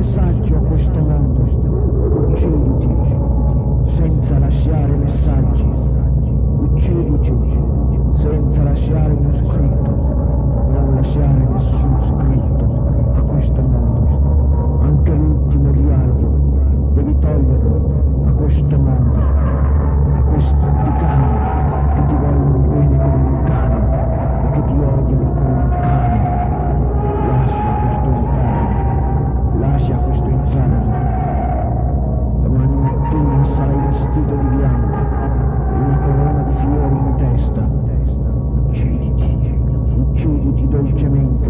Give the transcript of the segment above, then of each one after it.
messaggio a questo mondo. Ucciditi, senza lasciare messaggi. Ucciditi, senza lasciare uno scritto. Non lasciare nessun scritto a questo mondo. Anche l'ultimo dialogo devi toglierlo a questo mondo. A questi cani che ti vogliono bene come un cane e che ti odiano come un cane. Lascia questo inferno. Domani mattina sarai vestito di bianco, una corona di fiori in testa. Ucciditi, ucciditi dolcemente.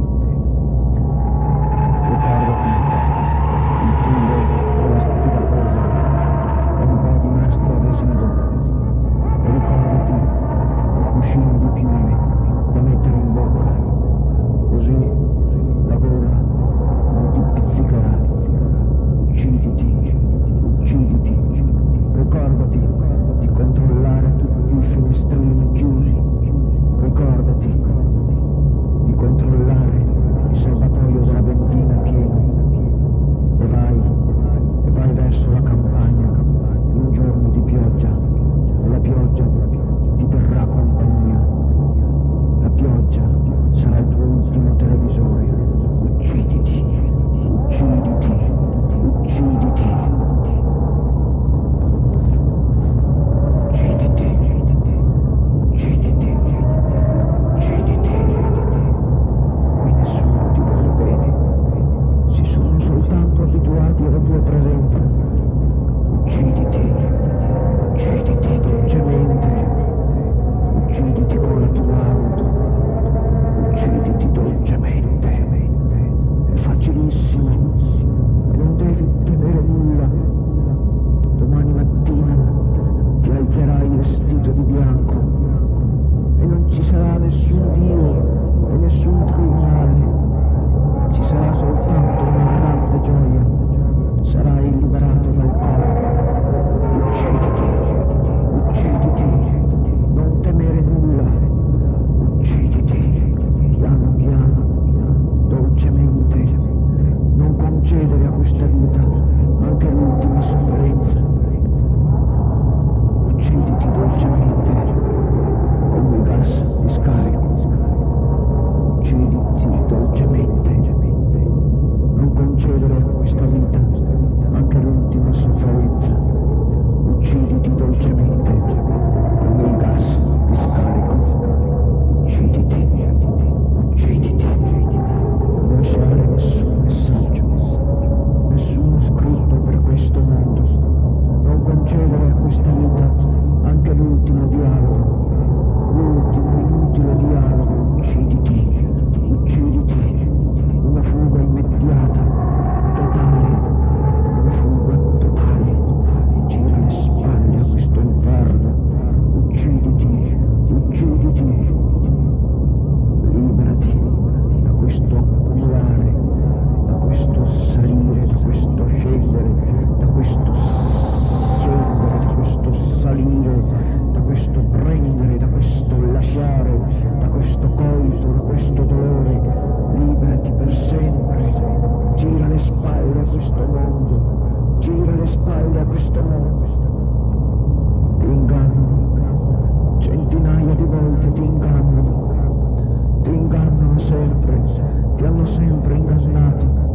Ricordati, il tuo quella stupida cosa è un po' di nastro adesivo. E ricordati il cuscino di piume da mettere in bocca, così la gola non ti pizzicherà. Ucciditi, ucciditi. Ricordati di controllare tutti i finestrini chiusi. Ricordati di controllare il serbatoio della benzina pieno. E vai verso la campagna in un giorno di pioggia. E la pioggia ti terrà compagnia. La pioggia sarà il tuo ultimo televisore. Ucciditi, ucciditi, ucciditi. Ucciditi, ucciditi, ucciditi. Qui nessuno ti vuole bene. Si sono soltanto abituati alla tua presenza. Ucciditi, ucciditi dolcemente. Ucciditi con la tua auto. Ucciditi dolcemente. È facilissimo e non devi temere nulla. Domani mattina ti alzerai vestito di bianco e non ci sarà nessun Dio e nessun tribunale. Ci sarà soltanto una grande gioia. Sarai liberato dal corpo. Ucciditi, ucciditi, non temere nulla. Ucciditi, piano piano, dolcemente. Non concedere a questa vita anche l'ultima sofferenza. Ucciditi dolcemente con il gas di scarico. Ucciditi dolcemente. Non concedere a questa vita anche l'ultima sofferenza. Ucciditi dolcemente con il gas di scarico. Ucciditi, ucciditi. Non lasciare nessun messaggio, nessuno scritto per questo mondo. Non concedere a questa vita anche l'ultimo dialogo, l'ultimo inutile dialogo. Ucciditi, ucciditi. Una fuga immediata, totale, una fuga totale. Gira le spalle a questo inferno. Ucciditi, ucciditi. Liberati da questo accumulare, da questo salire, da questo scendere, da questo scendere, da questo salire, da questo prendere, da questo lasciare, da questo coito, da questo dolore. Liberati per sempre. Gira le spalle a questo mondo. Gira le spalle a questo mondo. Ti ingannano. Centinaia di volte ti ingannano. Ti ingannano sempre. Ti hanno sempre ingannato.